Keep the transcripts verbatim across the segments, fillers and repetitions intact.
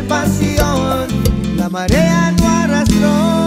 pasión, la marea no arrastró.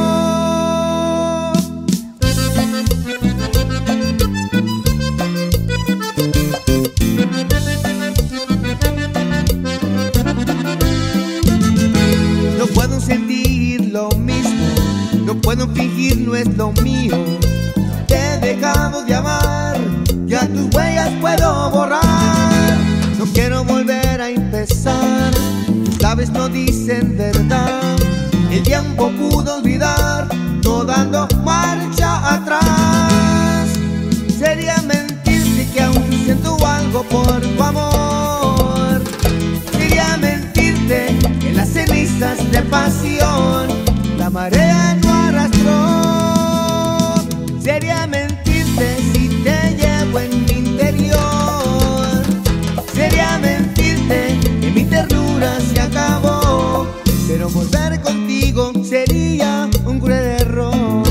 No puedo sentir lo mismo, no puedo fingir, no es lo mío. Te he dejado de amar, ya tus huellas puedo borrar. No quiero volver a empezar, sabes no dicen verdad. El tiempo pudo olvidar, no dando marcha atrás. Sería mentirte que aún siento algo por tu amor. Sería mentirte que las cenizas de pasión la marea no arrastró. Sería mentirte si te llevo en mi interior. Sería mentirte que mi ternura se acabó, pero volver contigo sería un cruel error.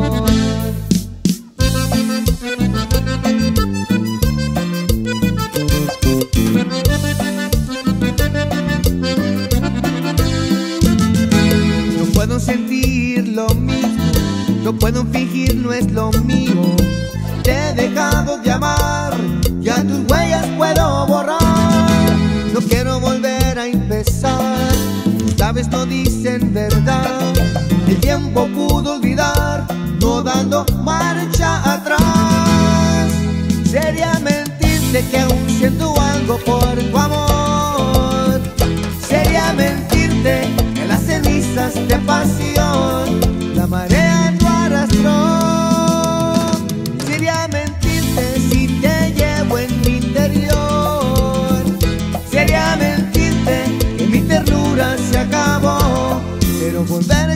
No puedo sentir lo mismo, no puedo fingir, no es lo mío. Te he dejado de amar, ya tus huellas puedo borrar. No quiero volver a empezar, sabes no dicen verdad. El tiempo pudo olvidar, no dando marcha atrás. Sería mentirte que aún siento algo por tu amor. Sería mentirte que las cenizas de pasión la marea no arrastró. Sería mentirte si te llevo en mi interior. Sería mentirte que mi ternura se acabó, pero volver